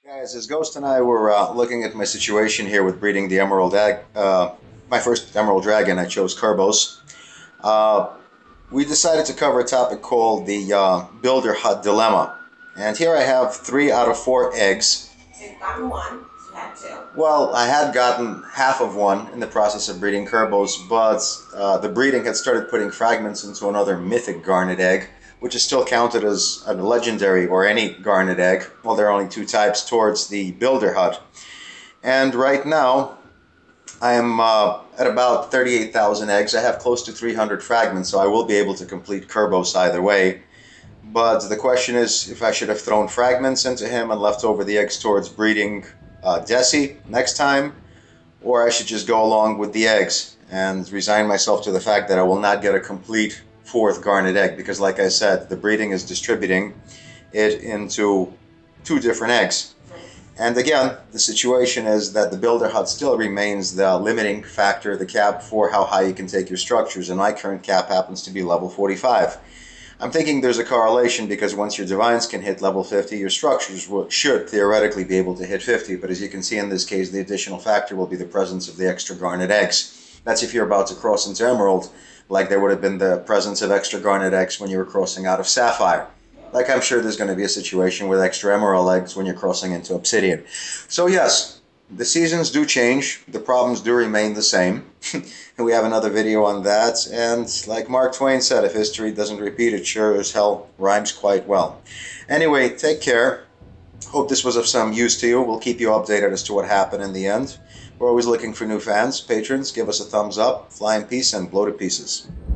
Guys, as Ghost and I were looking at my situation here with breeding the Emerald Egg, my first Emerald Dragon, I chose Kerbos. Uh, we decided to cover a topic called the Builder Hut Dilemma. And here I have 3 out of 4 eggs. So you've gotten one, you had two. Well, I had gotten half of one in the process of breeding Kerbos, but the breeding had started putting fragments into another mythic garnet egg, which is still counted as a legendary or any garnet egg. Well, there are only 2 types towards the Builder Hut. And right now, I am at about 38,000 eggs. I have close to 300 fragments, so I will be able to complete Kerbos either way. But the question is if I should have thrown fragments into him and left over the eggs towards breeding Desi next time, or I should just go along with the eggs and resign myself to the fact that I will not get a complete 4th garnet egg, because like I said, the breeding is distributing it into 2 different eggs. And again, the situation is that the Builder Hut still remains the limiting factor, the cap for how high you can take your structures, and my current cap happens to be level 45. I'm thinking there's a correlation because once your divines can hit level 50, your structures should theoretically be able to hit 50, but as you can see in this case, the additional factor will be the presence of the extra garnet eggs. That's if you're about to cross into Emerald, like there would have been the presence of extra garnet eggs when you were crossing out of Sapphire. Like I'm sure there's going to be a situation with extra Emerald eggs when you're crossing into Obsidian. So yes, the seasons do change, the problems do remain the same. And we have another video on that, and like Mark Twain said, if history doesn't repeat, it sure as hell rhymes quite well. Anyway, take care. Hope this was of some use to you. We'll keep you updated as to what happened in the end. We're always looking for new fans, patrons. Give us a thumbs up, fly in peace, and blow to pieces.